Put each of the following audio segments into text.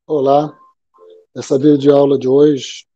Olá, essa videoaula de hoje,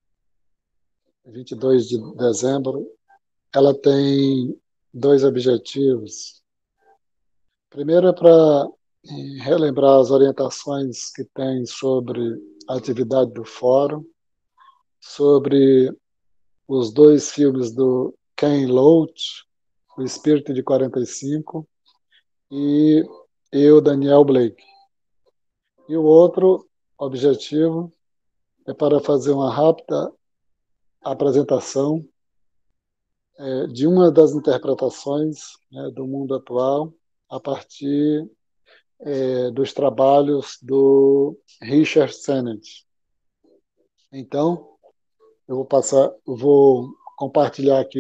22 de dezembro, ela tem dois objetivos. Primeiro é para relembrar as orientações que tem sobre a atividade do fórum, sobre os dois filmes do Ken Loach, O Espírito de 45, e eu, Daniel Blake. E o outro objetivo é para fazer uma rápida apresentação de uma das interpretações, né, do mundo atual a partir dos trabalhos do Richard Sennett. Então, eu vou compartilhar aqui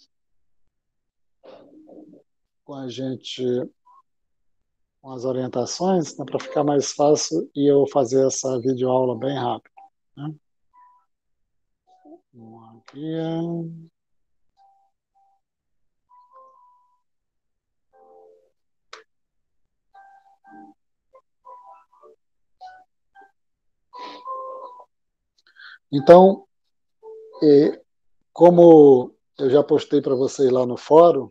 com a gente as orientações, né, para ficar mais fácil e eu fazer essa videoaula bem rápido. Né? Aqui. Então, como eu já postei para vocês lá no fórum,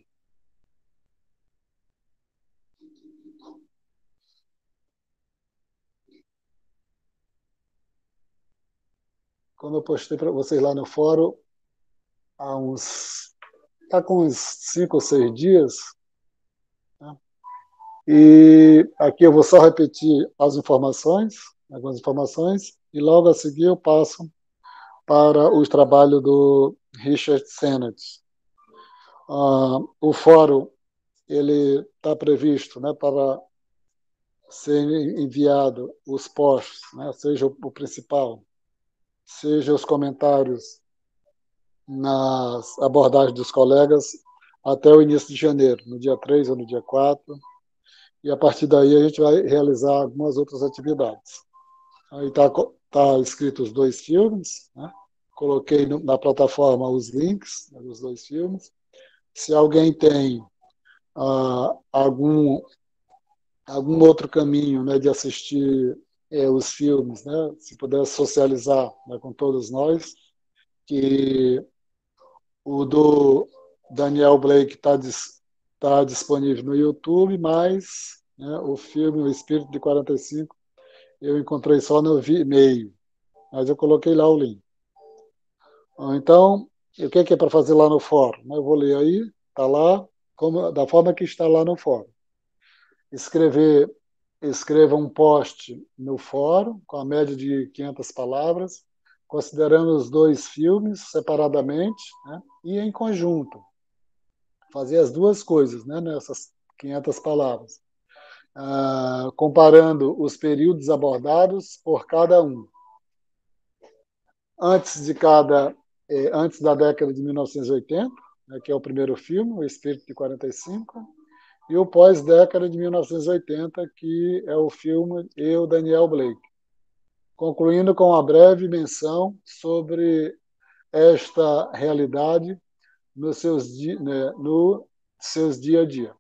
como eu postei para vocês lá no fórum há uns está com uns 5 ou 6 dias, né? E aqui eu vou só repetir as informações, algumas informações, e logo a seguir eu passo para o trabalho do Richard Sennett. O fórum ele está previsto, né, para ser enviado os posts, né, seja o principal, seja os comentários nas abordagens dos colegas até o início de janeiro, no dia 3 ou no dia 4. E a partir daí a gente vai realizar algumas outras atividades. Aí tá escrito os dois filmes, né? Coloquei na plataforma os links, né, dos dois filmes. Se alguém tem algum outro caminho, né, de assistir os filmes, né, se puder socializar, né, com todos nós, que o do Daniel Blake tá disponível no YouTube, mas, né, o filme O Espírito de 45 eu encontrei só no e-mail, mas eu coloquei lá o link. Então, o que é para fazer lá no fórum? Eu vou ler aí, está lá, da forma que está lá no fórum. Escreva um post no fórum, com a média de 500 palavras, considerando os dois filmes separadamente, né, e em conjunto. Fazer as duas coisas, né, nessas 500 palavras. Comparando os períodos abordados por cada um. Antes de cada, antes da década de 1980, né, que é o primeiro filme, O Espírito de 45, e o pós-década de 1980, que é o filme Eu, Daniel Blake. Concluindo com uma breve menção sobre esta realidade no seus dia a dia.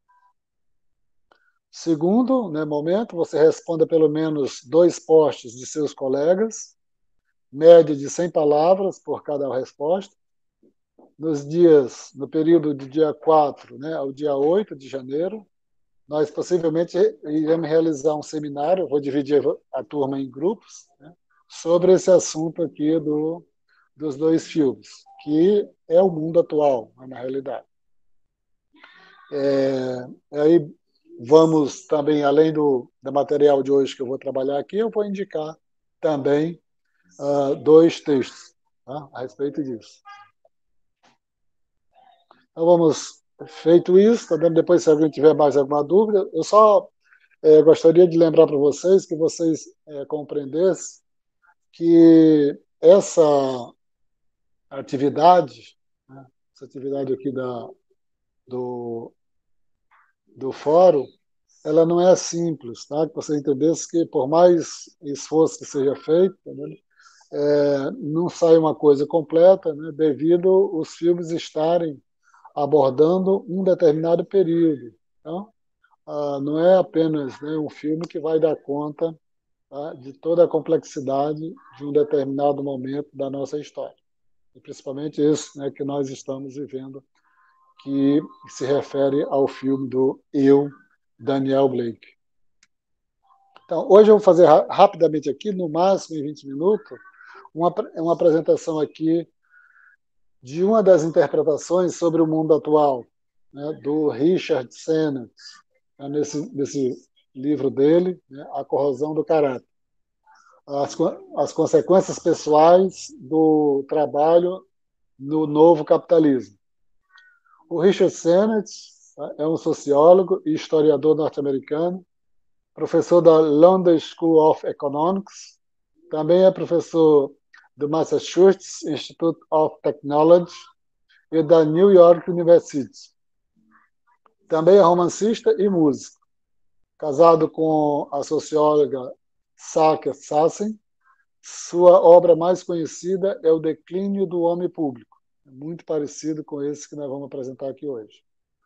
Segundo, né, momento, você responda pelo menos 2 posts de seus colegas, média de 100 palavras por cada resposta. No período do dia 4, né, ao dia 8 de janeiro, nós possivelmente iremos realizar um seminário, vou dividir a turma em grupos, né, sobre esse assunto aqui dos dois filmes, que é o mundo atual, né, na realidade. Aí vamos também, além do material de hoje que eu vou trabalhar aqui, eu vou indicar também 2 textos, tá, a respeito disso. Então vamos, feito isso, tá vendo? Depois se alguém tiver mais alguma dúvida, eu só gostaria de lembrar para vocês que vocês compreendessem que essa atividade, né, essa atividade aqui do, do fórum, ela não é simples, tá? Que você entendesse que por mais esforço que seja feito, tá, não sai uma coisa completa, né, devido os filmes estarem abordando um determinado período. Então, não é apenas, né, um filme que vai dar conta tá, de toda a complexidade de um determinado momento da nossa história. E principalmente esse, né, que nós estamos vivendo, que se refere ao filme do Eu, Daniel Blake. Então, hoje eu vou fazer rapidamente aqui, no máximo em 20 minutos, uma apresentação aqui de uma das interpretações sobre o mundo atual, né, do Richard Sennett, né, nesse livro dele, né, A Corrosão do Caráter. As consequências pessoais do trabalho no novo capitalismo. O Richard Sennett, tá, é um sociólogo e historiador norte-americano, professor da London School of Economics, também é professor do Massachusetts Institute of Technology e da New York University. Também é romancista e músico. Casado com a socióloga Saskia Sassen, sua obra mais conhecida é O Declínio do Homem Público, muito parecido com esse que nós vamos apresentar aqui hoje.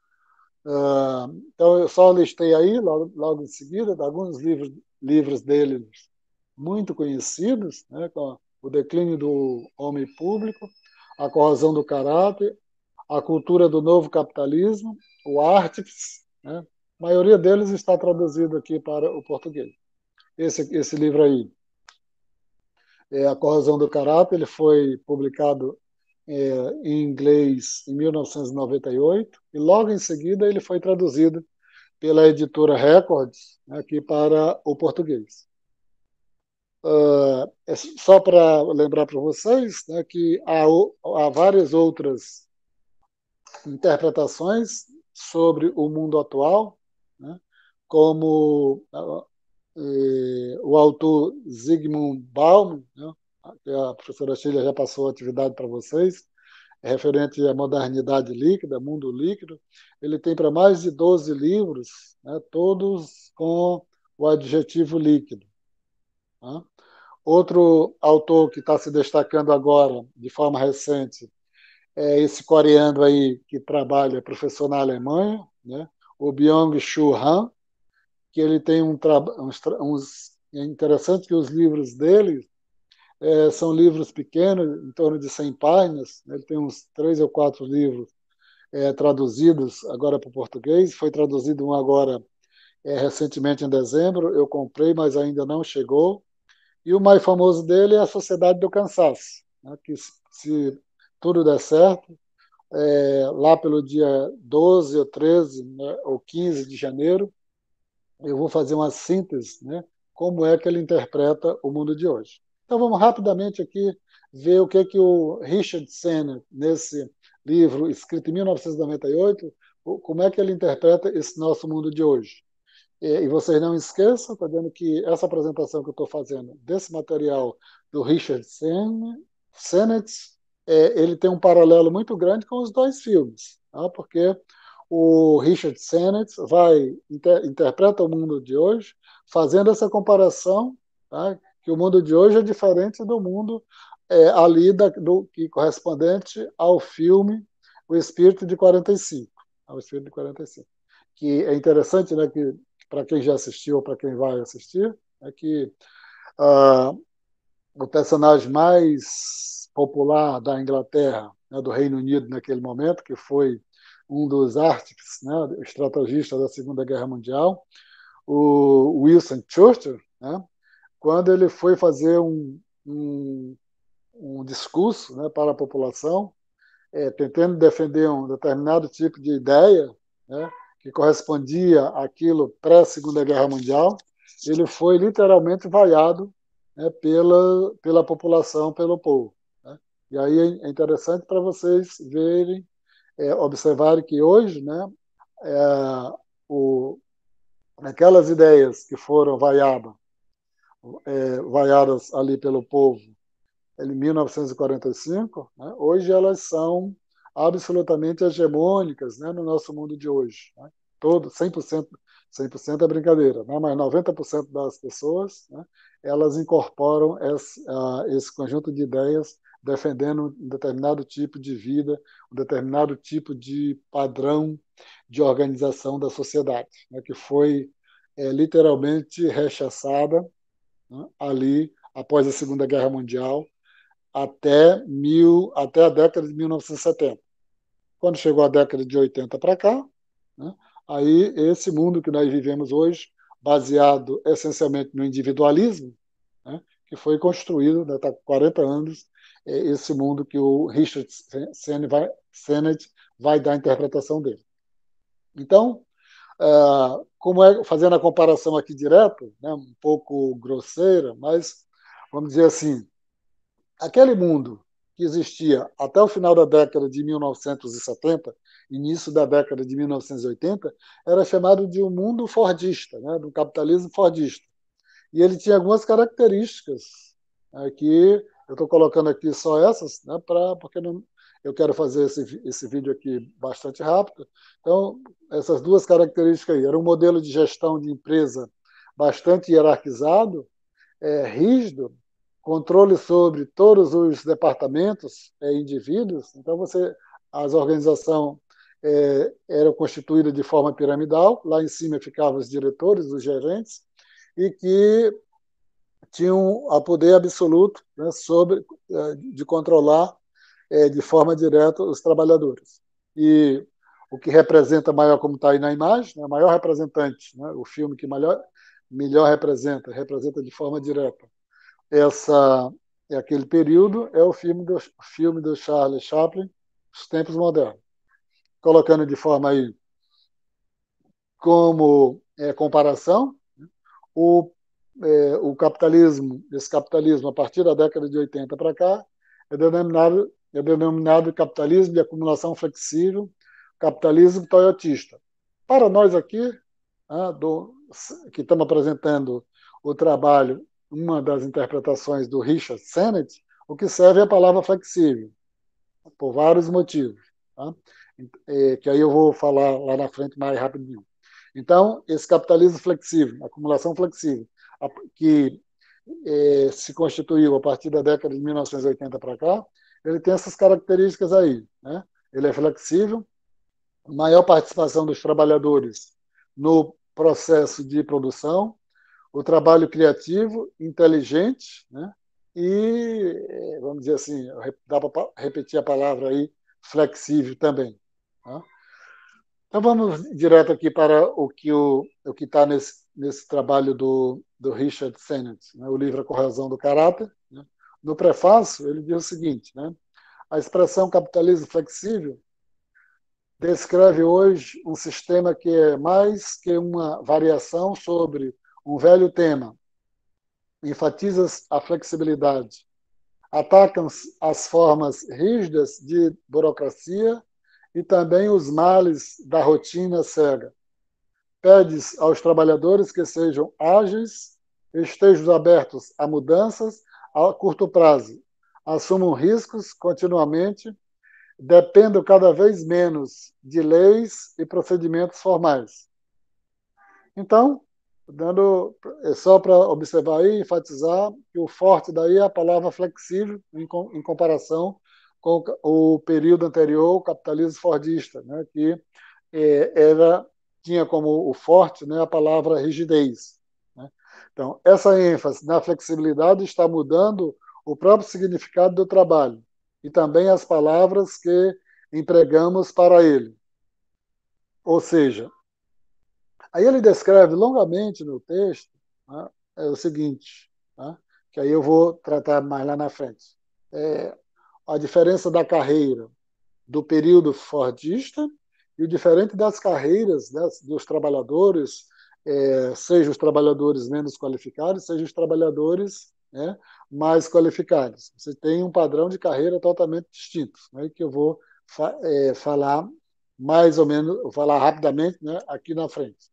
Então, eu só listei aí, logo em seguida, alguns livros dele muito conhecidos, né, como O Declínio do Homem Público, A Corrosão do Caráter, A Cultura do Novo Capitalismo, O Artífice, né? A maioria deles está traduzido aqui para o português. Esse livro aí, A Corrosão do Caráter, ele foi publicado em inglês em 1998 e logo em seguida ele foi traduzido pela editora Records, né, aqui para o português. Só para lembrar para vocês, né, que há várias outras interpretações sobre o mundo atual, né, como o autor Zygmunt Bauman, né, que a professora Sheila já passou a atividade para vocês, referente à modernidade líquida, mundo líquido. Ele tem para mais de 12 livros, né, todos com o adjetivo líquido. Né? Outro autor que está se destacando agora, de forma recente, é esse coreano aí que trabalha, professor na Alemanha, né, o Byung-Chul Han, que ele tem é interessante que os livros dele são livros pequenos, em torno de 100 páginas, né, ele tem uns 3 ou 4 livros traduzidos agora para o português, foi traduzido um agora recentemente em dezembro, eu comprei, mas ainda não chegou, e o mais famoso dele é A Sociedade do Cansaço, né, que se tudo der certo, lá pelo dia 12 ou 13, né, ou 15 de janeiro, eu vou fazer uma síntese, né, como é que ele interpreta o mundo de hoje. Então vamos rapidamente aqui ver o que o Richard Sennett, nesse livro escrito em 1998, como é que ele interpreta esse nosso mundo de hoje. E vocês não esqueçam, está vendo que essa apresentação que eu estou fazendo desse material do Richard Sennett, ele tem um paralelo muito grande com os dois filmes, tá? Porque o Richard Sennett interpreta o mundo de hoje fazendo essa comparação, tá? Que o mundo de hoje é diferente do mundo ali que correspondente ao filme O Espírito de 45, ao Espírito de 45, que é interessante, né, que para quem já assistiu ou para quem vai assistir, é que o personagem mais popular da Inglaterra, né, do Reino Unido naquele momento, que foi um dos artífices, né, estrategistas da Segunda Guerra Mundial, o Winston Churchill, né, quando ele foi fazer um discurso, né, para a população, tentando defender um determinado tipo de ideia, né, que correspondia àquilo pré-Segunda Guerra Mundial, ele foi literalmente vaiado, né, pela população, pelo povo. Né? E aí é interessante para vocês verem, observarem que hoje, né, aquelas ideias que foram vaiadas ali pelo povo em 1945, né, hoje elas são absolutamente hegemônicas, né, no nosso mundo de hoje. Né? Todo, 100% é brincadeira, né, mas 90% das pessoas, né, elas incorporam esse conjunto de ideias defendendo um determinado tipo de vida, um determinado tipo de padrão de organização da sociedade, né, que foi literalmente rechaçada né, ali após a Segunda Guerra Mundial até a década de 1970. Quando chegou a década de 80 para cá, né, aí esse mundo que nós vivemos hoje, baseado essencialmente no individualismo, né, que foi construído, está com 40 anos, esse mundo que o Richard Sennett vai dar a interpretação dele. Então, como fazendo a comparação aqui direto, né, um pouco grosseira, mas vamos dizer assim, aquele mundo que existia até o final da década de 1970, início da década de 1980, era chamado de um mundo fordista, né, do capitalismo fordista. E ele tinha algumas características, né, que eu estou colocando aqui só essas, né, porque não, eu quero fazer esse vídeo aqui bastante rápido. Então, essas duas características aí. Era um modelo de gestão de empresa bastante hierarquizado, rígido, controle sobre todos os departamentos, indivíduos. Então, as organizações eram constituídas de forma piramidal. Lá em cima ficavam os diretores, os gerentes, e que tinham a poder absoluto, né, de controlar de forma direta os trabalhadores. E o que representa maior, como está aí na imagem, né, maior representante, né, o filme que melhor representa de forma direta aquele período, é o filme do Charles Chaplin, Os Tempos Modernos. Colocando de forma aí como comparação, o, o capitalismo, esse capitalismo a partir da década de 80 para cá, é denominado capitalismo de acumulação flexível, capitalismo toyotista. Para nós aqui, né, que estamos apresentando o trabalho, uma das interpretações do Richard Sennett, o que serve é a palavra flexível, por vários motivos, tá? Que aí eu vou falar lá na frente mais rapidinho. Então, esse capitalismo flexível, acumulação flexível, que se constituiu a partir da década de 1980 para cá, ele tem essas características aí, né? Ele é flexível, maior participação dos trabalhadores no processo de produção, o trabalho criativo, inteligente, né? E, vamos dizer assim, dá para repetir a palavra aí, flexível também. Tá? Então vamos direto aqui para o que está nesse trabalho do Richard Sennett, né? O livro A Corrosão do Caráter. Né? No prefácio, ele diz o seguinte, né? A expressão capitalismo flexível descreve hoje um sistema que é mais que uma variação sobre um velho tema. Enfatiza a flexibilidade. Atacam as formas rígidas de burocracia e também os males da rotina cega. Pedes aos trabalhadores que sejam ágeis, estejam abertos a mudanças a curto prazo, assumam riscos continuamente, dependam cada vez menos de leis e procedimentos formais. Então, só para observar aí, enfatizar que o forte daí é a palavra flexível em comparação com o período anterior, o capitalismo fordista, né, que tinha como o forte, né, a palavra rigidez. Né? Então, essa ênfase na flexibilidade está mudando o próprio significado do trabalho e também as palavras que empregamos para ele. Ou seja, aí ele descreve longamente no texto, né, o seguinte, né, que aí eu vou tratar mais lá na frente. A diferença da carreira do período fordista e o diferente das carreiras, né, dos trabalhadores, seja os trabalhadores menos qualificados, seja os trabalhadores, né, mais qualificados. Você tem um padrão de carreira totalmente distinto, né, que eu vou falar mais ou menos, falar rapidamente, né, aqui na frente.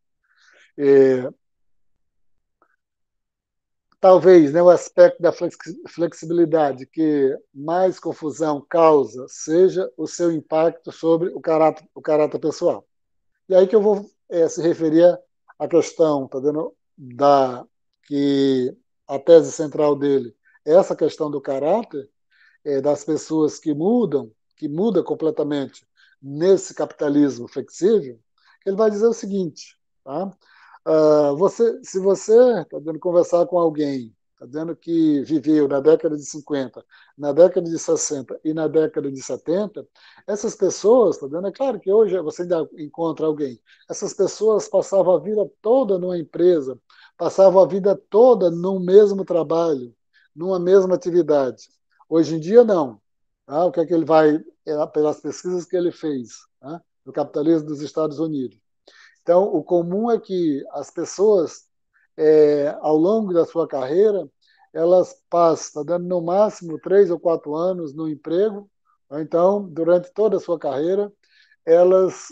Talvez, né, o aspecto da flexibilidade que mais confusão causa seja o seu impacto sobre o caráter pessoal. E aí que eu vou se referir à questão, tá vendo, que a tese central dele é essa questão do caráter, das pessoas que muda completamente nesse capitalismo flexível. Ele vai dizer o seguinte, tá? Se você está tentando conversar com alguém tá dizendo que viveu na década de 50, na década de 60 e na década de 70, essas pessoas, tá dizendo, é claro que hoje você ainda encontra alguém, essas pessoas passavam a vida toda numa empresa, passavam a vida toda num mesmo trabalho, numa mesma atividade. Hoje em dia, não. Tá? O que é que ele vai, pelas pesquisas que ele fez, tá? No capitalismo dos Estados Unidos. Então, o comum é que as pessoas, ao longo da sua carreira, elas passam, tá dando no máximo 3 ou 4 anos no emprego, ou então, durante toda a sua carreira, elas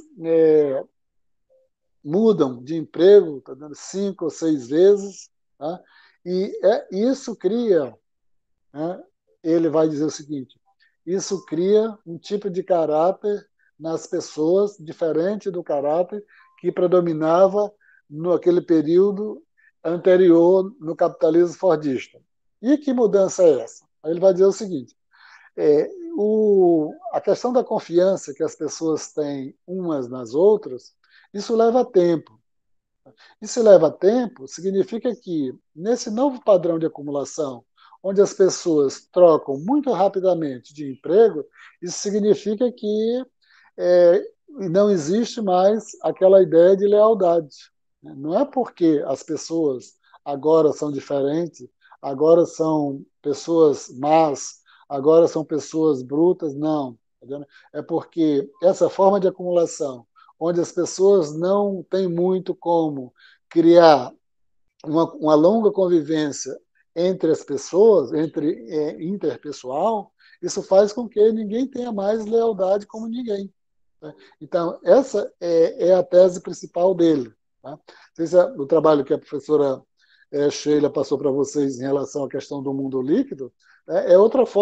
mudam de emprego, tá dando 5 ou 6 vezes, tá? E isso cria, né, ele vai dizer o seguinte, isso cria um tipo de caráter nas pessoas diferente do caráter que predominava naquele período anterior no capitalismo fordista. E que mudança é essa? Aí ele vai dizer o seguinte, é, a questão da confiança que as pessoas têm umas nas outras, isso leva tempo. E se leva tempo, significa que, nesse novo padrão de acumulação, onde as pessoas trocam muito rapidamente de emprego, isso significa que não existe mais aquela ideia de lealdade. Não é porque as pessoas agora são diferentes, agora são pessoas más, agora são pessoas brutas, não. É porque essa forma de acumulação, onde as pessoas não têm muito como criar uma longa convivência entre as pessoas, interpessoal, isso faz com que ninguém tenha mais lealdade como ninguém. Né? Então, essa é a tese principal dele. Tá? Esse é o trabalho que a professora Sheila passou para vocês em relação à questão do mundo líquido, né? É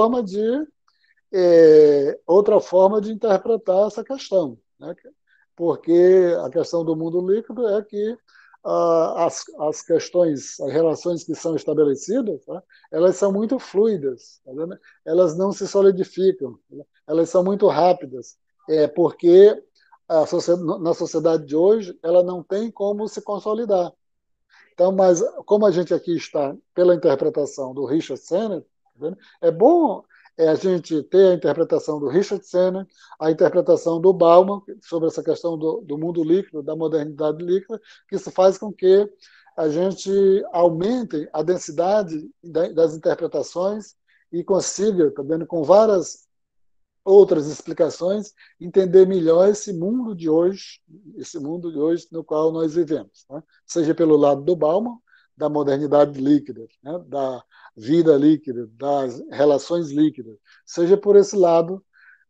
outra forma de interpretar essa questão, né? Porque a questão do mundo líquido é que as questões, as relações que são estabelecidas, tá? Elas são muito fluidas, tá vendo? Elas não se solidificam, tá? Elas são muito rápidas, porque na sociedade de hoje ela não tem como se consolidar. Então, mas como a gente aqui está pela interpretação do Richard Sennett, tá vendo? É bom a gente ter a interpretação do Richard Sennett, a interpretação do Bauman sobre essa questão do mundo líquido, da modernidade líquida, que isso faz com que a gente aumente a densidade das interpretações e consiga, tá vendo, com várias outras explicações, entender melhor esse mundo de hoje no qual nós vivemos, né? Seja pelo lado do Bauman, da modernidade líquida, né? Da vida líquida, das relações líquidas, seja por esse lado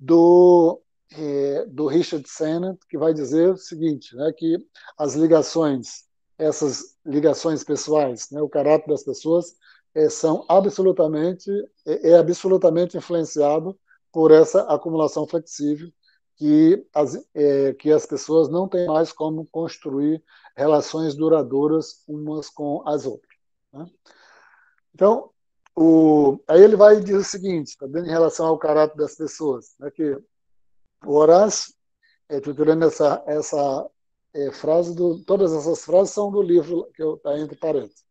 do Richard Sennett, que vai dizer o seguinte, né? Que as ligações, essas ligações pessoais, né? O caráter das pessoas são absolutamente influenciado por essa acumulação flexível que as pessoas não têm mais como construir relações duradouras umas com as outras. Né? Então, aí ele vai dizer o seguinte, tá, em relação ao caráter das pessoas, né, que o Horácio, estruturando essa frase, todas essas frases são do livro que está entre parênteses,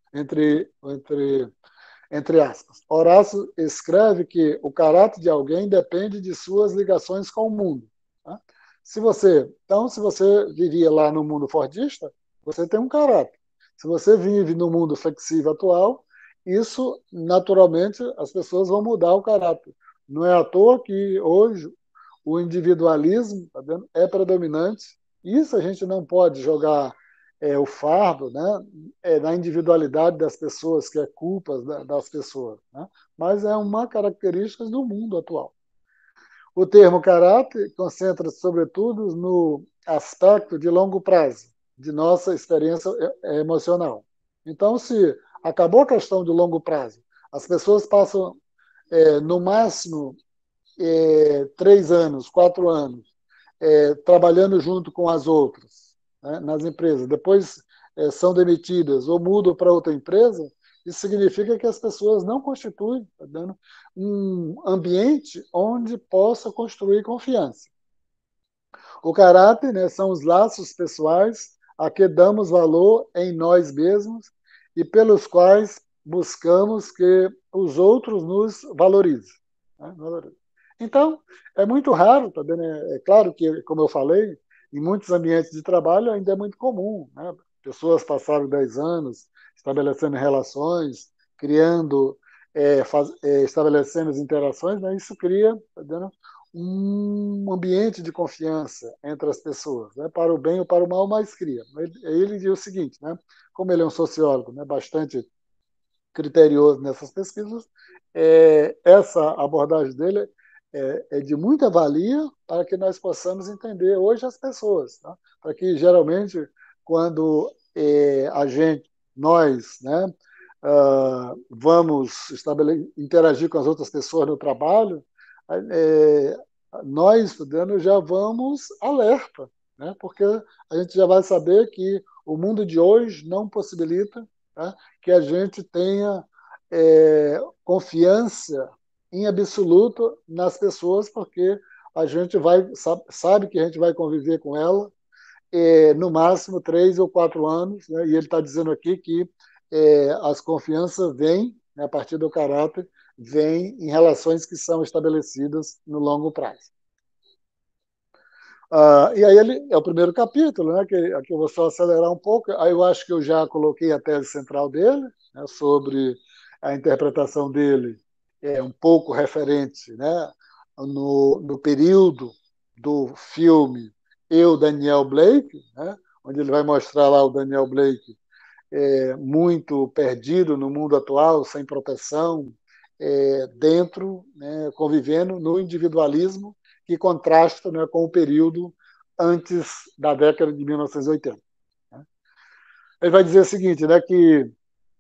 entre aspas. Horácio escreve que o caráter de alguém depende de suas ligações com o mundo. Tá? Se você vivia lá no mundo fordista, você tem um caráter. Se você vive no mundo flexível atual, isso, naturalmente, as pessoas vão mudar o caráter. Não é à toa que hoje o individualismo, tá vendo, é predominante. Isso a gente não pode jogar o fardo, né, na individualidade das pessoas, que é culpa das pessoas, né, mas é uma característica do mundo atual. O termo caráter concentra-se, sobretudo, no aspecto de longo prazo de nossa experiência emocional. Então, se acabou a questão de longo prazo, as pessoas passam, no máximo, 3 anos, 4 anos, trabalhando junto com as outras, né, nas empresas, depois são demitidas ou mudam para outra empresa, isso significa que as pessoas não constituem, tá dando, um ambiente onde possa construir confiança. O caráter, né, são os laços pessoais a que damos valor em nós mesmos e pelos quais buscamos que os outros nos valorizem. Né? Então, é muito raro, tá vendo? É claro que, como eu falei, em muitos ambientes de trabalho ainda é muito comum. Né? Pessoas passaram 10 anos estabelecendo relações, criando, estabelecendo as interações, né? Isso cria, tá vendo? Um ambiente de confiança entre as pessoas, né? Para o bem ou para o mal, mas cria. Ele diz o seguinte, né? Como ele é um sociólogo, né? Bastante criterioso nessas pesquisas, essa abordagem dele é de muita valia para que nós possamos entender hoje as pessoas, tá? Para que geralmente quando a gente, nós, né, vamos interagir com as outras pessoas no trabalho, é, nós estudando já vamos alerta, né? Porque a gente já vai saber que o mundo de hoje não possibilita, tá, que a gente tenha confiança em absoluto nas pessoas, porque a gente sabe que a gente vai conviver com ela no máximo 3 ou 4 anos, né? E ele está dizendo aqui que as confianças vêm, né, a partir do caráter, vêm em relações que são estabelecidas no longo prazo. E aí ele é o primeiro capítulo, né? Que aqui eu vou só acelerar um pouco. Aí eu acho que eu já coloquei a tese central dele, né, sobre a interpretação dele, um pouco referente, né, no período do filme Eu, Daniel Blake, né, onde ele vai mostrar lá o Daniel Blake muito perdido no mundo atual, sem proteção, dentro, né, convivendo no individualismo que contrasta, né, com o período antes da década de 1980. Né? Ele vai dizer o seguinte, né, que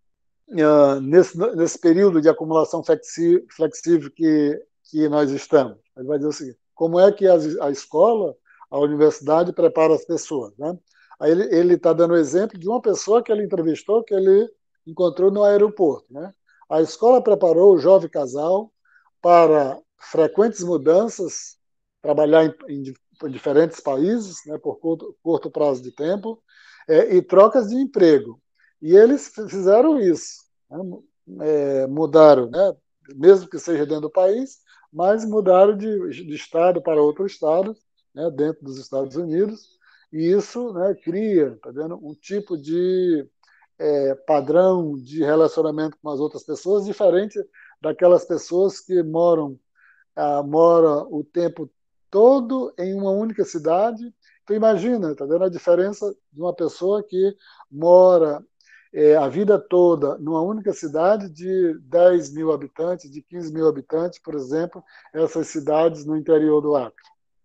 nesse período de acumulação flexível que nós estamos, ele vai dizer o seguinte, como é que a escola, a universidade prepara as pessoas, né? Aí ele está dando o exemplo de uma pessoa que ele entrevistou, que ele encontrou no aeroporto, né? A escola preparou o jovem casal para frequentes mudanças, trabalhar em diferentes países, né, por curto prazo de tempo, e trocas de emprego. E eles fizeram isso, né? Mudaram, né? Mesmo que seja dentro do país, mas mudaram de estado para outro estado, né? Dentro dos Estados Unidos, e isso, né, cria, tá vendo, um tipo de padrão de relacionamento com as outras pessoas diferente daquelas pessoas que mora o tempo todo em uma única cidade. Então, imagina, tá vendo a diferença de uma pessoa que mora a vida toda numa única cidade de 10 mil habitantes, de 15 mil habitantes, por exemplo, essas cidades no interior do Acre.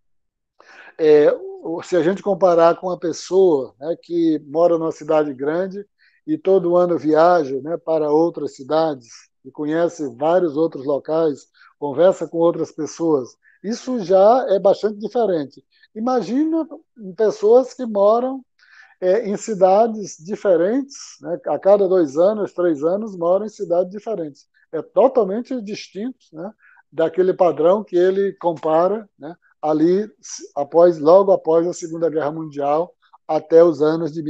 Se a gente comparar com uma pessoa, né, que mora numa cidade grande e todo ano viaja, né, para outras cidades e conhece vários outros locais, conversa com outras pessoas, isso já é bastante diferente. Imagina pessoas que moram em cidades diferentes, né, a cada 2 anos, 3 anos, moram em cidades diferentes. É totalmente distinto, né, daquele padrão que ele compara, né, ali logo após a Segunda Guerra Mundial até os anos de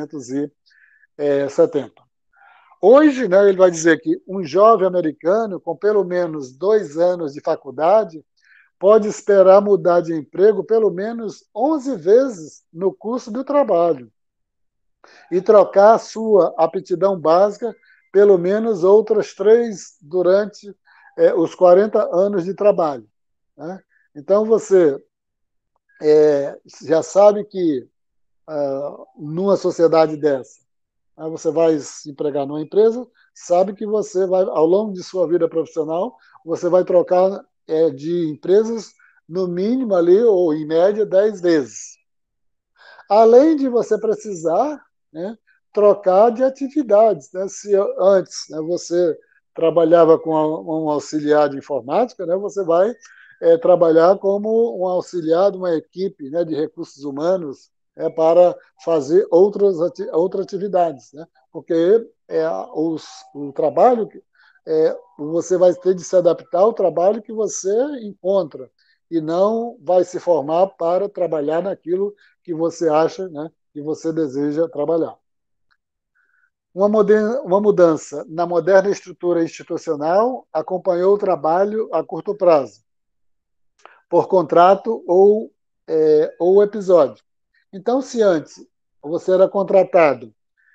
1970. Hoje, né, ele vai dizer que um jovem americano com pelo menos 2 anos de faculdade pode esperar mudar de emprego pelo menos 11 vezes no curso do trabalho e trocar a sua aptidão básica pelo menos outras 3 durante os 40 anos de trabalho. Né? Então, você já sabe que numa sociedade dessa, você vai se empregar numa empresa, sabe que você vai, ao longo de sua vida profissional, você vai trocar de empresas no mínimo ali, ou em média, 10 vezes. Além de você precisar, né, trocar de atividades. Né? Se antes, né, você trabalhava com um auxiliar de informática, né, você vai trabalhar como um auxiliar de uma equipe, né, de recursos humanos, para fazer outras atividades. Né? Porque o trabalho, você vai ter de se adaptar ao trabalho que você encontra e não vai se formar para trabalhar naquilo que você acha, né, que você deseja trabalhar. Uma mudança na moderna estrutura institucional acompanhou o trabalho a curto prazo, por contrato ou episódio. Então, se antes você era contratado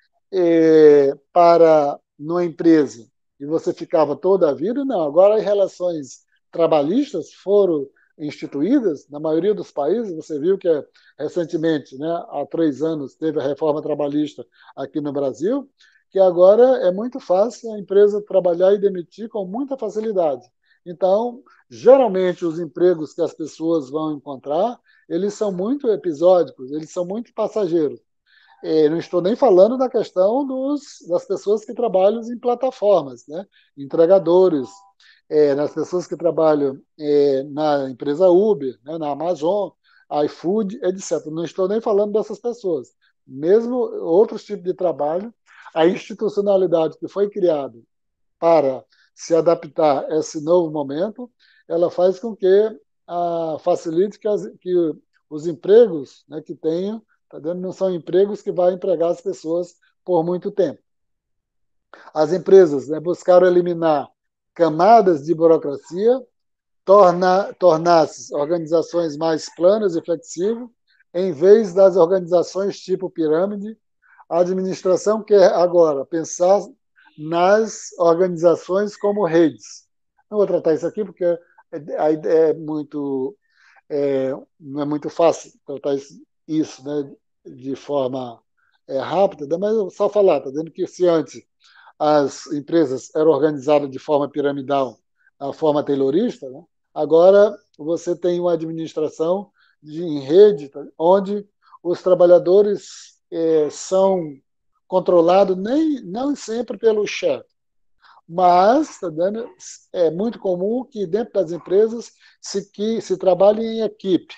para numa empresa e você ficava toda a vida, não. Agora as relações trabalhistas foram instituídas na maioria dos países. Você viu que recentemente, né, há 3 anos, teve a reforma trabalhista aqui no Brasil, que agora é muito fácil a empresa trabalhar e demitir com muita facilidade. Então, geralmente, os empregos que as pessoas vão encontrar, eles são muito episódicos, eles são muito passageiros. Não estou nem falando da questão das pessoas que trabalham em plataformas, né? Entregadores, nas pessoas que trabalham na empresa Uber, né? Na Amazon, iFood, etc. Não estou nem falando dessas pessoas. Mesmo outros tipos de trabalho, a institucionalidade que foi criada para se adaptar a esse novo momento, ela faz com que facilite que os empregos, né, que tenham, tá vendo? Não são empregos que vão empregar as pessoas por muito tempo. As empresas, né, buscaram eliminar camadas de burocracia, tornar-se organizações mais planas e flexíveis, em vez das organizações tipo pirâmide. A administração quer agora pensar nas organizações como redes. Não vou tratar isso aqui porque a ideia não é muito fácil tratar isso, né, de forma rápida, né, mas eu só falar, está dizendo que se antes as empresas eram organizadas de forma piramidal, a forma taylorista, né, agora você tem uma administração em rede, tá, onde os trabalhadores são controlados nem não sempre pelo chefe, mas tá dando, é muito comum que dentro das empresas se trabalhe em equipe.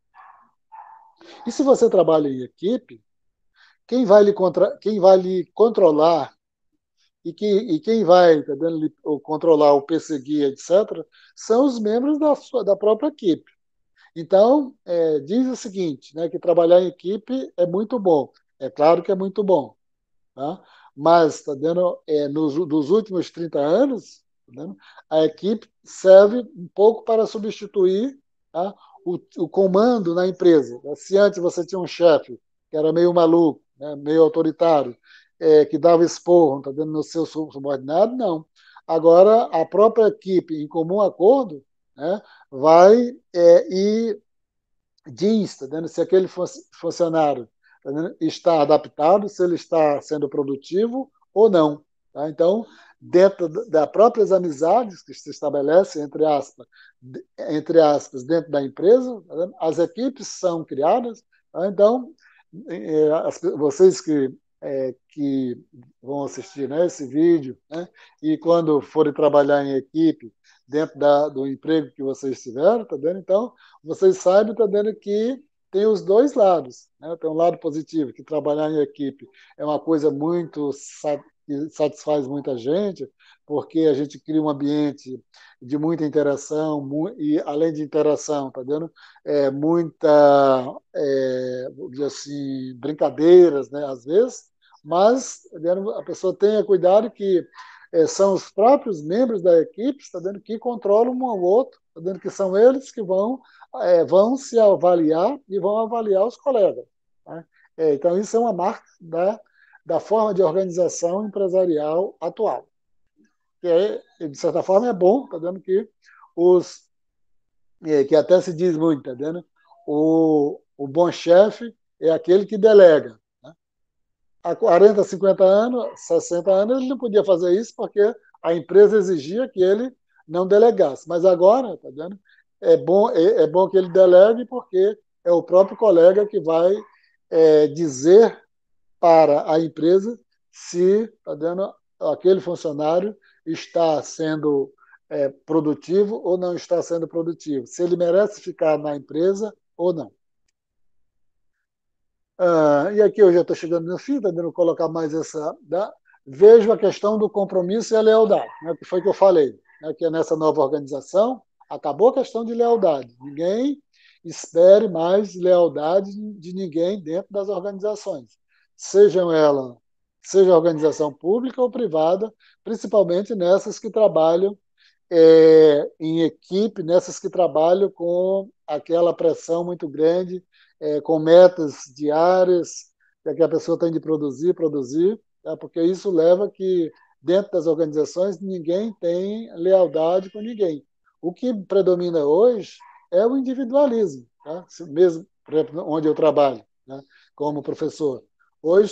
E se você trabalha em equipe, quem vai lhe controlar e quem vai tá dando, controlar, ou perseguir, etc., são os membros da própria equipe. Então, diz o seguinte, né, que trabalhar em equipe é muito bom. É claro que é muito bom. Tá? Mas tá dando, dos últimos 30 anos, tá dando, a equipe serve um pouco para substituir, tá, o comando na empresa. Se antes você tinha um chefe que era meio maluco, né, meio autoritário, que dava esporro, tá dando, no seu subordinado, não. Agora, a própria equipe, em comum acordo, né, vai e diz, tá dando, se aquele funcionário, tá dando, está adaptado, se ele está sendo produtivo ou não. Tá? Então, dentro das próprias amizades que se estabelecem, entre aspas, dentro da empresa, tá dando, as equipes são criadas. Tá? Então, vocês que vão assistir, né, esse vídeo, né, e quando forem trabalhar em equipe, dentro do emprego que vocês tiveram, tá vendo? Então, vocês sabem, tá vendo, que tem os dois lados, né? Tem um lado positivo, que trabalhar em equipe é uma coisa que satisfaz muita gente, porque a gente cria um ambiente de muita interação, e além de interação, tá vendo? Muita, vou dizer assim, brincadeiras, né, às vezes, mas tá vendo, a pessoa tenha cuidado que são os próprios membros da equipe, está dando, que controlam um ao outro, está dando, que são eles que vão se avaliar e vão avaliar os colegas. Tá? Então, isso é uma marca da forma de organização empresarial atual. De certa forma, é bom, está dando, que até se diz muito, está dando, o bom chefe é aquele que delega. Há 40, 50 anos, 60 anos, ele não podia fazer isso porque a empresa exigia que ele não delegasse. Mas agora, tá vendo? É bom que ele delegue porque é o próprio colega que vai dizer para a empresa se, tá vendo, aquele funcionário está sendo produtivo ou não está sendo produtivo, se ele merece ficar na empresa ou não. E aqui eu já estou chegando no fim, tentando colocar mais essa. Vejo a questão do compromisso e a lealdade, né, que foi que eu falei, né, que nessa nova organização acabou a questão de lealdade. Ninguém espere mais lealdade de ninguém dentro das organizações, sejam elas seja organização pública ou privada, principalmente nessas que trabalham em equipe, nessas que trabalham com aquela pressão muito grande, com metas diárias, que a pessoa tem de produzir, tá? Porque isso leva que, dentro das organizações, ninguém tem lealdade com ninguém. O que predomina hoje é o individualismo, tá? Mesmo, por exemplo, onde eu trabalho, né, como professor. Hoje,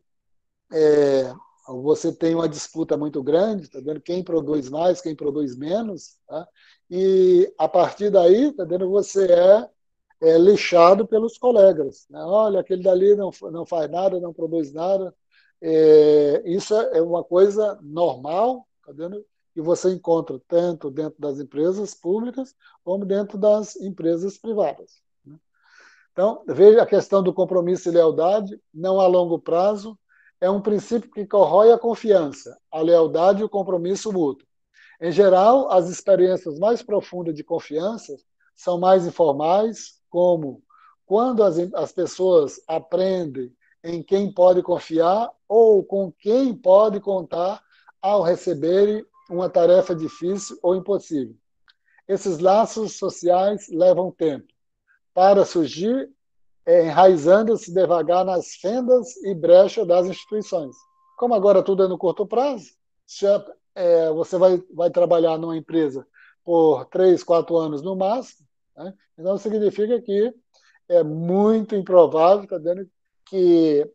é, você tem uma disputa muito grande, tá vendo? Quem produz mais, quem produz menos, tá? E a partir daí, tá vendo? Você lixado pelos colegas, né? Olha, aquele dali não faz nada, não produz nada. Isso é uma coisa normal, tá vendo? Que você encontra tanto dentro das empresas públicas como dentro das empresas privadas, né? Então, veja a questão do compromisso e lealdade, não a longo prazo, é um princípio que corrói a confiança, a lealdade e o compromisso mútuo. Em geral, as experiências mais profundas de confiança são mais informais, como quando as pessoas aprendem em quem pode confiar ou com quem pode contar ao receberem uma tarefa difícil ou impossível. Esses laços sociais levam tempo para surgir, enraizando-se devagar nas fendas e brechas das instituições. Como agora tudo é no curto prazo, já, você vai trabalhar numa empresa por 3, 4 anos no máximo, né? Então significa que é muito improvável, tá vendo, que,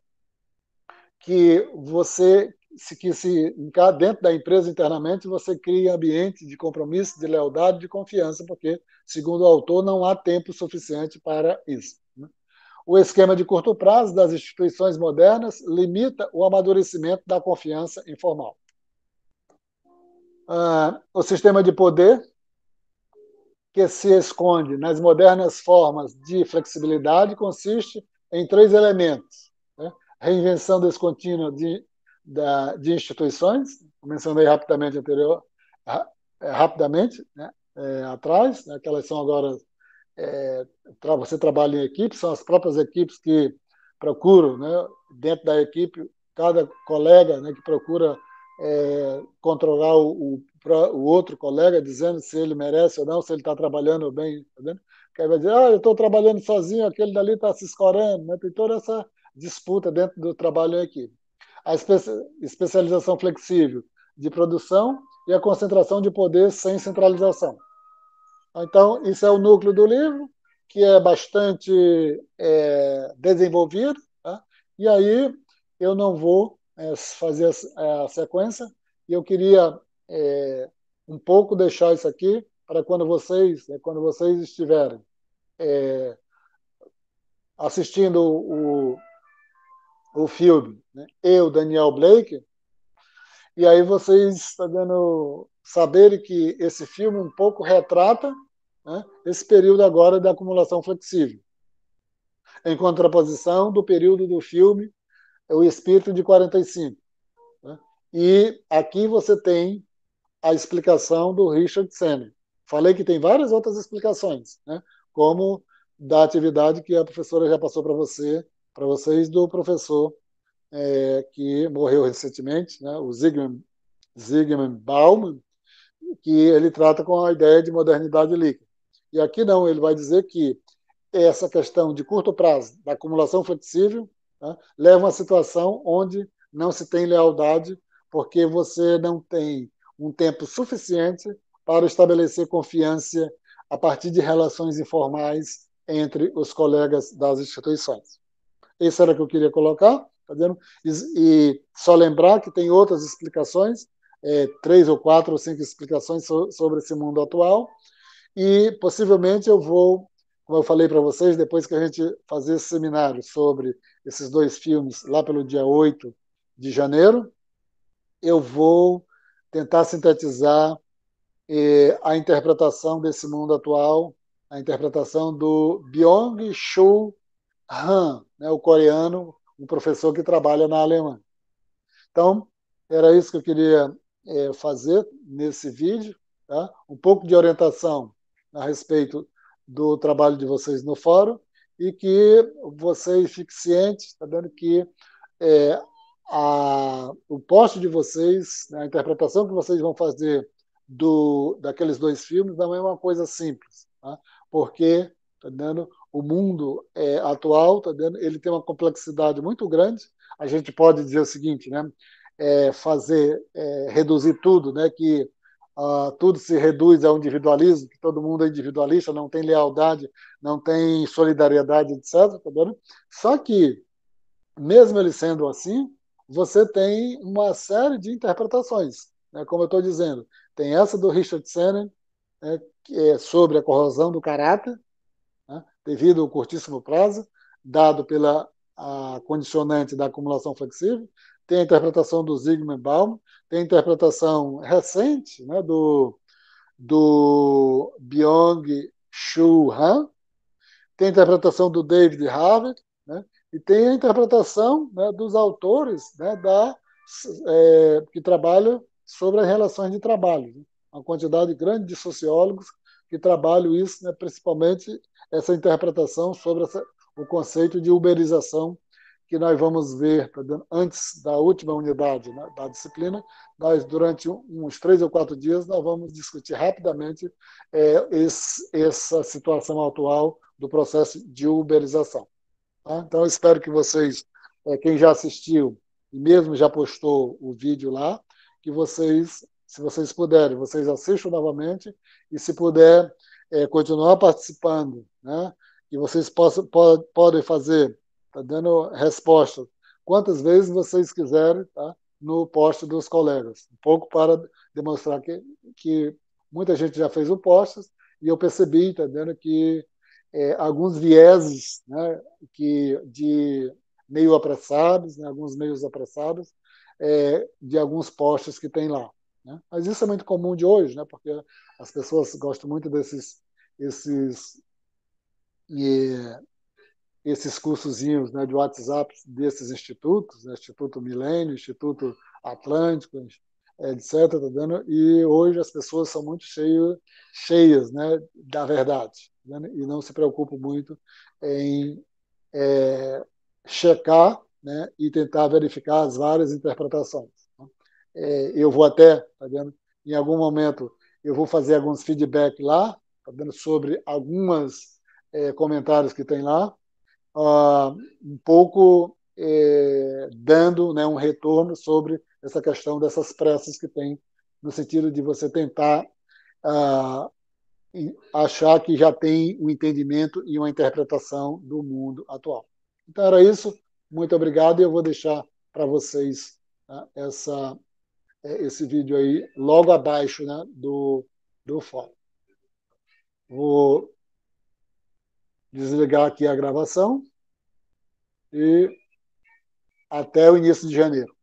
que você se dentro da empresa internamente você crie ambiente de compromisso, de lealdade, de confiança, porque, segundo o autor, não há tempo suficiente para isso, né? O esquema de curto prazo das instituições modernas limita o amadurecimento da confiança informal. O sistema de poder, que se esconde nas modernas formas de flexibilidade, consiste em 3 elementos, né? Reinvenção descontínua de instituições, mencionei rapidamente anterior, rapidamente, né, atrás, né, que elas são agora, você trabalha em equipe, são as próprias equipes que procuram, né, dentro da equipe, cada colega, né, que procura controlar o outro colega, dizendo se ele merece ou não, se ele está trabalhando bem, tá vendo? Que aí vai dizer, eu estou trabalhando sozinho, aquele dali está se escorando, né? Tem toda essa disputa dentro do trabalho em equipe. A especialização flexível de produção e a concentração de poder sem centralização. Então, isso é o núcleo do livro, que é bastante desenvolvido, tá? E aí eu não vou fazer a sequência, e eu queria um pouco deixar isso aqui para quando vocês estiverem assistindo o filme, né? Eu, Daniel Blake, e aí vocês estão dando saberem que esse filme um pouco retrata, né, esse período agora da acumulação flexível, em contraposição do período do filme O Espírito de 45. Né? E aqui você tem a explicação do Richard Semmer. Falei que tem várias outras explicações, né, como da atividade que a professora já passou para vocês, do professor que morreu recentemente, né, o Zygmunt Bauman, que ele trata com a ideia de modernidade líquida. E aqui não, ele vai dizer que essa questão de curto prazo, da acumulação flexível, né, leva a uma situação onde não se tem lealdade, porque você não tem um tempo suficiente para estabelecer confiança a partir de relações informais entre os colegas das instituições. Isso era o que eu queria colocar, tá vendo? E só lembrar que tem outras explicações, 3 ou 4 ou 5 explicações sobre esse mundo atual, e possivelmente eu vou, como eu falei para vocês, depois que a gente fazer esse seminário sobre esses 2 filmes, lá pelo dia 8 de janeiro, eu vou tentar sintetizar a interpretação desse mundo atual, a interpretação do Byung-Chul Han, né, o coreano, um professor que trabalha na Alemanha. Então, era isso que eu queria fazer nesse vídeo, tá? Um pouco de orientação a respeito do trabalho de vocês no fórum e que vocês fiquem cientes, tá vendo, que o post de vocês, né, a interpretação que vocês vão fazer daqueles dois filmes não é uma coisa simples, tá? Porque tá dando, o mundo atual tá dando, ele tem uma complexidade muito grande. A gente pode dizer o seguinte, né? Reduzir tudo, né? Que tudo se reduz ao individualismo, que todo mundo é individualista, não tem lealdade, não tem solidariedade, etc. Tá vendo? Só que, mesmo ele sendo assim, você tem uma série de interpretações, né? Como eu estou dizendo, tem essa do Richard Sennett, né, que é sobre a corrosão do caráter, né, devido ao curtíssimo prazo, dado pela a condicionante da acumulação flexível. Tem a interpretação do Zygmunt Bauman, tem a interpretação recente, né, do Byung-Chul Han, tem a interpretação do David Harvey, né, e tem a interpretação, né, dos autores, né, que trabalham sobre as relações de trabalho. Né? Uma quantidade grande de sociólogos que trabalham isso, né, principalmente essa interpretação sobre o conceito de uberização que nós vamos ver antes da última unidade, né, da disciplina. Nós, durante uns 3 ou 4 dias, nós vamos discutir rapidamente essa situação atual do processo de uberização. Tá? Então, espero que vocês, quem já assistiu e mesmo já postou o vídeo lá, que vocês, se vocês puderem, vocês assistam novamente e, se puder, continuar participando, né? Que vocês podem fazer, tá dando resposta quantas vezes vocês quiserem, tá? No post dos colegas. Um pouco para demonstrar que muita gente já fez o post e eu percebi, tá dando que alguns vieses, né, de meio apressados, né, alguns meios apressados, de alguns posts que tem lá. Né? Mas isso é muito comum de hoje, né, porque as pessoas gostam muito esses, eh, esses cursozinhos, né, de WhatsApp desses institutos, né, Instituto Milênio, Instituto Atlântico, etc. Tá vendo? E hoje as pessoas são muito cheias, né, da verdade, né, e não se preocupam muito em checar, né, e tentar verificar as várias interpretações. Né? Eu vou até, tá vendo? Em algum momento eu vou fazer alguns feedback lá, tá vendo? Sobre algumas comentários que tem lá, um pouco dando, né, um retorno sobre essa questão dessas pressas que tem, no sentido de você tentar achar que já tem um entendimento e uma interpretação do mundo atual. Então era isso. Muito obrigado e eu vou deixar para vocês, tá, esse vídeo aí logo abaixo, né, do fórum. Vou desligar aqui a gravação e até o início de janeiro.